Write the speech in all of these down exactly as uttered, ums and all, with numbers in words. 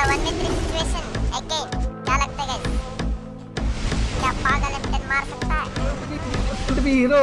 One v three situation again, क्या लगता है गाइस? क्या पागल एमटेन मार सकता है? कुछ भी हीरो।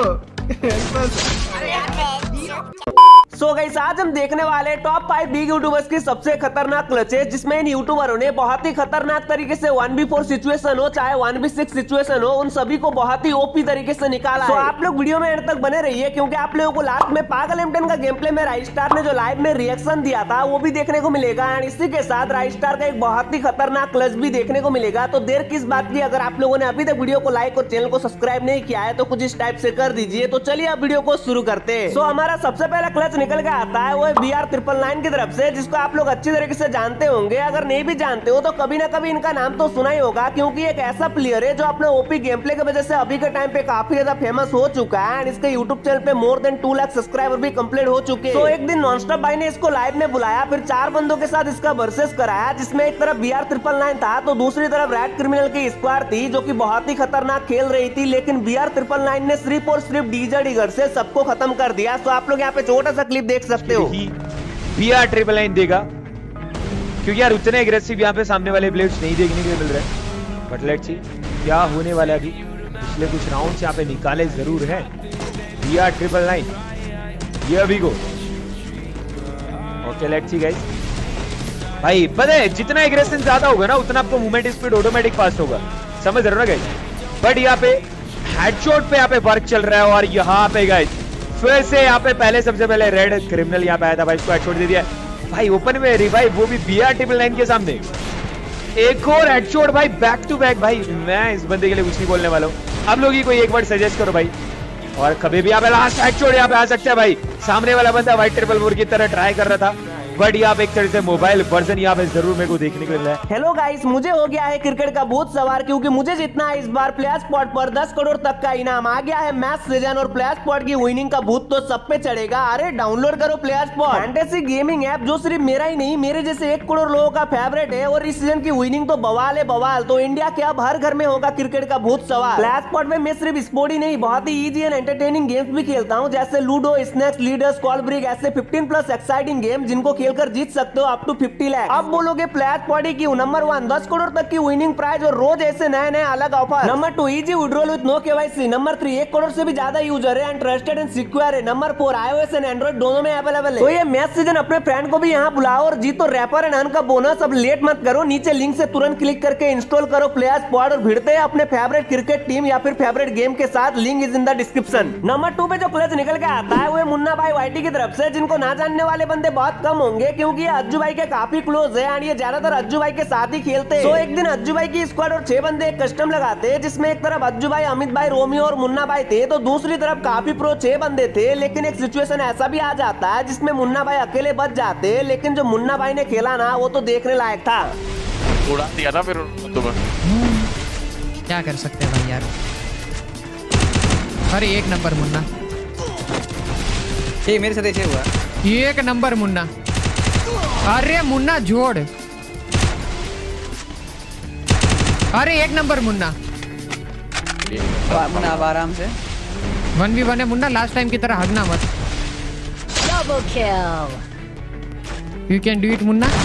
सो so गाइस, आज हम देखने वाले टॉप फाइव बिग यूट्यूबर्स की सबसे खतरनाक क्लचेस, जिसमें इन यूट्यूबरों ने बहुत ही खतरनाक तरीके से वन बी फोर सिचुएशन हो चाहे वन बी सिक्स सिचुएशन हो, उन सभी को बहुत ही ओपी तरीके से निकाला so है। आप लोग वीडियो में एंड तक बने रहिए, क्योंकि आप लोगों को लास्ट में पागल एम टेन का गेम प्ले में राइस्टार ने जो लाइव में रिएक्शन दिया था वो भी देखने को मिलेगा। एंड इसी के साथ राइस्टार का एक बहुत ही खतरनाक क्लच भी देखने को मिलेगा। तो देर किस बात की, अगर आप लोगों ने अभी तक वीडियो को लाइक और चैनल को सब्सक्राइब नहीं किया है तो कुछ इस टाइप से कर दीजिए। तो चलिए अब वीडियो को शुरू करते हैं। सो हमारा सबसे पहला क्लच निकल के आता है वो बी आर ट्रिपल नाइन की तरफ से, जिसको आप लोग अच्छी तरीके से जानते होंगे। अगर नहीं भी जानते हो तो कभी ना कभी इनका नाम तो सुना ही होगा, क्योंकि एक ऐसा प्लेयर है जो अपने ओपी गेम प्ले की वजह से अभी के टाइम पे काफी ज्यादा फेमस हो चुका है। एंड इसके यूट्यूब चैनल पे more than two lakh subscriber भी कंप्लीट हो चुके हैं। तो एक दिन नॉनस्टॉप भाई ने इसको लाइव में बुलाया, फिर चार बंदों के साथ इसका वर्सेस कराया, जिसमें एक तरफ बी आर ट्रिपल नाइन था तो दूसरी तरफ रेड क्रिमिनल की स्क्वाड थी, जो की बहुत ही खतरनाक खेल रही थी। लेकिन बी आर ट्रिपल नाइन ने सिर्फ और सिर्फ डीजे डिगर से सबको खत्म कर दिया। तो आप लोग यहाँ पे छोटा सा क्लिप देख सकते हो। बी आर ट्रिपल नाइन देगा, क्योंकि यार उतने एग्रेसिव यहाँ पे सामने वाले प्लेयर्स नहीं देखने के लिए मिल रहे हैं। बट लेट्स सी क्या होने वाला है। अभी पिछले कुछ राउंड्स यहाँ पे निकाले जरूर है बी आर ट्रिपल नाइन। ये अभी को ओके, लेट्स सी गाइस। भाई पता है जितना एग्रेशन ज्यादा होगा ना उतना आपको मूवमेंट स्पीड ऑटोमेटिक फास्ट होगा, समझ रहे हो ना गाइस। बट यहाँ पे हेडशॉट पे यहाँ पे वर्क चल रहा है, और यहाँ पे गाइस फिर से यहाँ पे पहले सबसे पहले रेड क्रिमिनल यहाँ पे आया था भाई, इसको हेडशॉट दे दिया भाई ओपन में रिवाइव, वो भी बी आर ट्रिपल नाइन के सामने। एक और हेडशॉट भाई, बैक टू बैक। भाई मैं इस बंदे के लिए कुछ नहीं बोलने वाला हूँ। अब लोग ही कोई एक बार सजेस्ट करो भाई, और कभी भी यहाँ पे लास्ट हेडशॉट यहाँ पे आ सकता है भाई। सामने वाला बंदा व्हाइट ट्रिपल फोर की तरह ट्राई कर रहा था, बट यहाँ पे एक तरह से मोबाइल वर्जन यहाँ पे जरूर मेरे को देखने को मिल रहा है। हेलो गाइस, मुझे हो गया है क्रिकेट का भूत सवार, क्योंकि मुझे जितना इस बार प्लेयर स्पॉट पर दस करोड़ तक का इनाम आ गया है मैच सीजन, और प्लेयर स्पॉट की विनिंग का भूत तो सब पे चढ़ेगा। अरे डाउनलोड करो player spot, fantasy gaming app, जो सिर्फ मेरा ही नहीं मेरे जैसे एक करोड़ लोगों का फेवरेट है। और इस सीजन की विनिंग तो बवाल है बवाल। तो इंडिया के अब हर घर में होगा क्रिकेट का भूत सवार। प्लेयर स्पॉट में मैं सिर्फ स्पोर्ट ही नहीं, बहुत ही इजी एंड एंटरटेनिंग गेम्स भी खेलता हूँ, जैसे ludo, snacks, leaders, call brick, ऐसे फिफ्टीन प्लस एक्साइटिंग गेम जिनको खेलकर जीत सकते हो अप टू फिफ्टी लाख। अब बोलोगे प्लेयर पॉडी की नंबर वन दस करोड़ तक की विनिंग प्राइज और रोज ऐसे नए नए अलग offer. Number two easy withdrawal with no KYC. Number three एक करोड़ से भी ज्यादा यूजर है एंड ट्रस्टेड एंड सिक्योर है। Number four iOS and Android दोनों में अवेलेबल है। तो ये मैच सीजन अपने फ्रेंड को भी यहाँ बुलाओ और जीतो रैपर एंड अर्न का बोनस। अब लेट मत करो, नीचे लिंक से तुरंत क्लिक करके इंस्टॉल करो प्लेयर स्क्वाड और भिड़ते हैं अपने फेवरेट क्रिकेट टीम या फिर फेवरेट गेम के साथ। Link is in the description. Number two पे जो क्लच निकल के आता है वो है मुन्ना भाई वाईटी की तरफ से, जिनको ना जानने वाले बंदे बहुत कम होंगे, क्योंकि अज्जू भाई के काफी क्लोज है और ये ज्यादातर अज्जू भाई के साथ ही खेलते हैं। तो एक दिन अज्जू भाई की स्क्वाड और छह बंदे एक कस्टम लगाते हैं, जिसमें एक तरफ अज्जू भाई, अमित भाई, रोमियो और मुन्ना भाई थे, तो दूसरी तरफ काफी प्रो छह बंदे थे। लेकिन एक सिचुएशन ऐसा भी आ जाता है जिसमें मुन्ना भाई अकेले बच जाते हैं, लेकिन जो मुन्ना भाई ने खेला ना वो तो देखने लायक था। उड़ा दिया ना फिर तुम्हें, क्या कर सकते हैं भाई यार। अरे एक नंबर मुन्ना, ये मेरे साथ ऐसे हुआ। एक नंबर मुन्ना। अरे मुन्ना जोड़, अरे एक नंबर मुन्ना। मुन्ना अब आराम से वन वी वन है मुन्ना, लास्ट टाइम की तरह हगना मत। Double kill, you can do it Munna.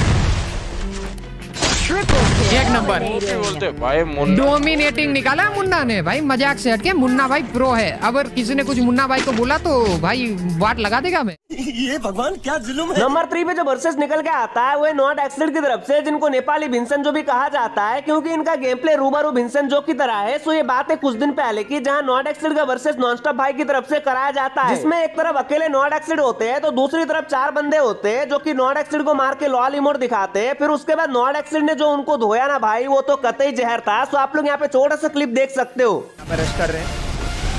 एक नंबर बोलते भाई मुन्ना डोमिनेटिंग निकाला मुन्ना ने भाई, मजाक से हटके। मुन्ना भाई प्रो है, अगर किसी ने कुछ मुन्ना भाई को बोला तो भाई वाट लगा देगा मैं। ये भगवान क्या जुल्म है। नंबर थ्री पे जो वर्सेस निकल के आता है वो है नॉट एक्सेड की तरफ से, जिनको नेपाली भिंसन जो भी कहा जाता है, क्योंकि इनका गेम प्ले रूबरू भिंसन जो की तरह है। सो ये बात है कुछ दिन पहले की, जहाँ नॉट एक्सेड का वर्सेस नॉनस्टॉप भाई की तरफ से कराया जाता है, जिसमें एक तरफ अकेले नॉट एक्सेड होते हैं तो दूसरी तरफ चार बंदे होते हैं जो की नॉट एक्सेड को मार के लॉल इमोट दिखाते हैं। फिर उसके बाद नॉट एक्सेड ने जो उनको धोया ना भाई, वो तो कतई जहर था। सो आप लोग यहाँ पे छोटा सा क्लिप देख सकते हो। रश कर रहे हैं,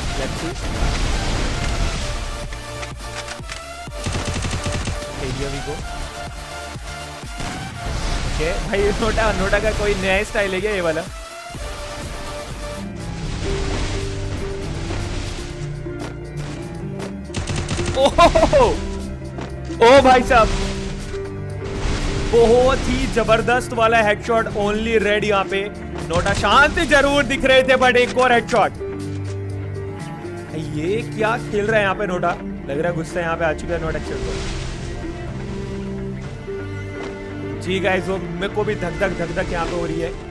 okay, भाई नोटा नोटा का कोई नया स्टाइल है क्या ये वाला? ओह ओ भाई साहब, बहुत ही जबरदस्त वाला हेडशॉट, ओनली रेड। यहाँ पे नोटा शांत जरूर दिख रहे थे, बट एक और हेडशॉट। ये क्या खेल रहा है यहाँ पे नोटा, लग रहा है गुस्सा यहाँ पे आ चुका है नोटा। जी गाइस, वो मेरे को भी धक धक धक धक यहाँ पे हो रही है।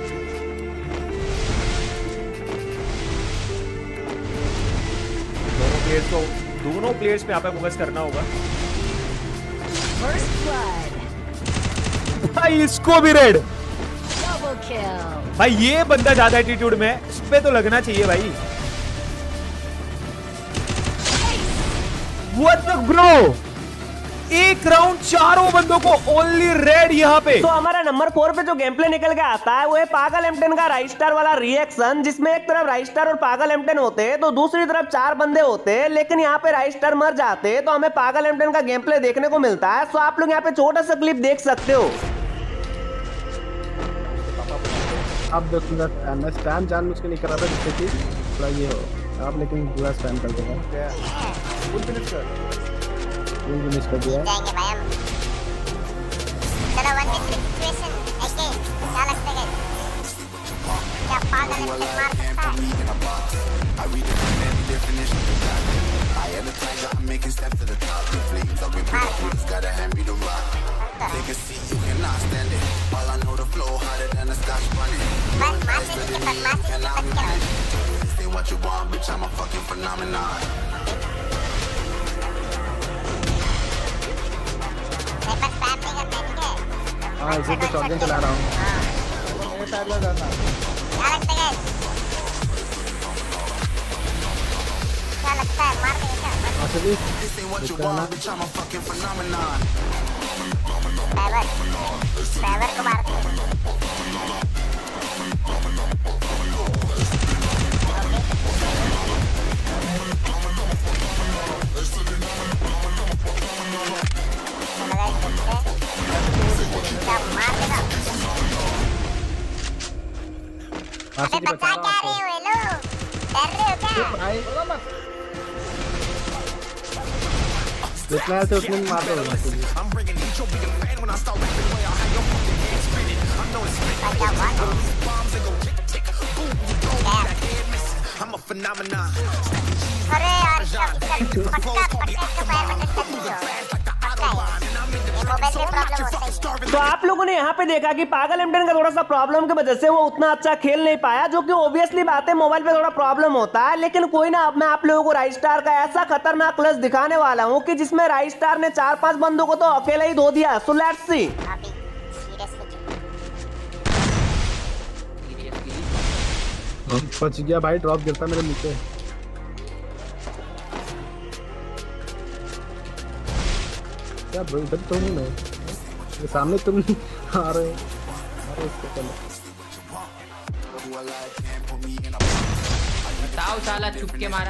दोनों प्लेयर्स को दोनों प्लेयर्स पे यहाँ पे फोकस करना होगा। भाई इसको भी रेड। भाई ये बंदा ज्यादा एटीट्यूड में, इस पे तो लगना चाहिए भाई। What the bro? एक राउंड चारों बंदों को ओनली रेड यहाँ पे। तो हमारा नंबर फोर पे जो गेम प्ले निकल के आता है वो है पागल एम टेन का राइस्टार वाला रिएक्शन, जिसमें एक तरफ राइस्टार और पागल एम टेन होते हैं तो दूसरी तरफ चार बंदे होते हैं, लेकिन यहाँ पे राइस्टार मर जाते हैं तो हमें पागल एम टेन का गेम प्ले देखने को मिलता है। तो आप लोग यहाँ पे छोटा सा क्लिप देख सकते हो। आप देखूंगा मैं स्पैम जान मुझके नहीं कर रहा था जिससे कि थोड़ा ये हो, आप लेकिन पूरा स्पैम कर देगा। फुल फिनिश कर फुल फिनिश कर दिया। जाएंगे भाई हम। चलो one v three situation AK क्या लगता है गाइस? क्या पागल एम टेन मार सकता हाँ इसे तो शॉटगन चला रहा हूँ। क्या लगता है गाइस? क्या लगता है मार देंगे क्या? चलिए ड्राइवर ड्राइवर को मार देंगे। अबे बचा क्या रहे हो ये लोग? डर रहे हो क्या? जितना है तो उतने में मार दो। अरे यार इसका पक्का पक्का इसका पैर में टच कर दिया। मोबाइल में प्रॉब्लम होता है। तो आप लोगों ने यहाँ पे देखा कि पागल एम टेन का थोड़ा सा प्रॉब्लम की वजह से वो उतना अच्छा खेल नहीं पाया, जो कि ऑब्वियसली बात है, मोबाइल पे थोड़ा प्रॉब्लम होता है। लेकिन कोई ना, अब मैं आप लोगों को राइस्टार का ऐसा खतरनाक क्लच दिखाने वाला हूँ कि जिसमें राइस्टार ने चार पांच बंदों को तो अकेला ही धो दिया। So let's see. अभी सीरियसली बच गया भाई, ड्रॉप गिरता मेरे नीचे। क्या ब्रो इधर तो नहीं मैं, ये सामने तुम आ रहे हो। अरे इसको चलो बताओ साला चुप के मारा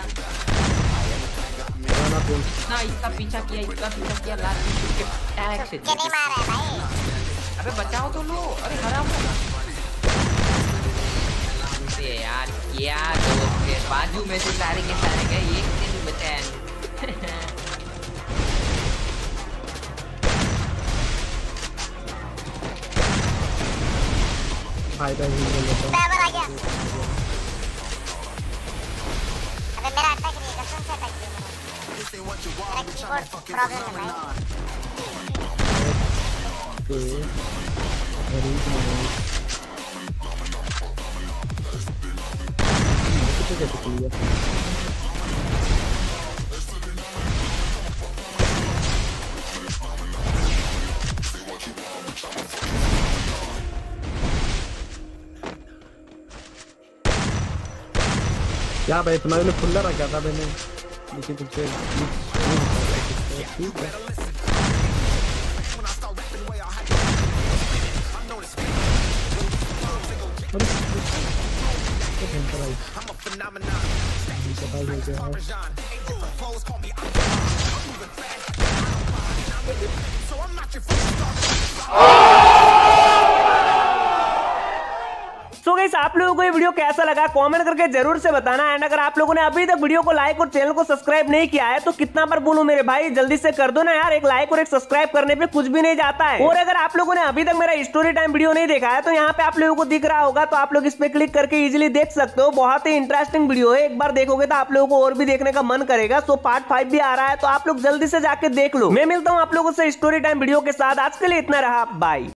ना, इसका पीछा किया इसका पीछा किया लास्ट में चुप के टैग से नहीं मारा है भाई। अबे बचाओ तो लो। अरे हराम से यार, क्या दोस्त है, बाजू में से सारे के सारे गए, एक से भी बचा है। फायदा ही ले लेता हूं। ड्राइवर आ गया। अबे मेरा अटैक नहीं, कसम से अटैक नहीं। मेरा कीबोर्ड प्रॉब्लम है भाई। Okay very nice. कितने कैसे किया? क्या भाई तुम्हारे लिए खुला रखा था मैंने, लेकिन तुझे ठीक है। सो गाइस, आप लोगों को ये वीडियो कैसा लगा कमेंट करके जरूर से बताना। एंड अगर आप लोगों ने अभी तक वीडियो को लाइक और चैनल को सब्सक्राइब नहीं किया है तो कितना बार बोलूं मेरे भाई, जल्दी से कर दो ना यार। एक लाइक और एक सब्सक्राइब करने पे कुछ भी नहीं जाता है। और अगर आप लोगों ने अभी तक मेरा स्टोरी टाइम वीडियो नहीं देखा है तो यहाँ पे आप लोगों को दिख रहा होगा, तो आप लोग इस पे क्लिक करके इजिली देख सकते हो। बहुत ही इंटरेस्टिंग वीडियो है, एक बार देखोगे तो आप लोगों को और भी देखने का मन करेगा। सो पार्ट फाइव भी आ रहा है तो आप लोग जल्दी से जाके देख लो। मैं मिलता हूँ आप लोगों से स्टोरी टाइम वीडियो के साथ। आज के लिए इतना रहा, बाय।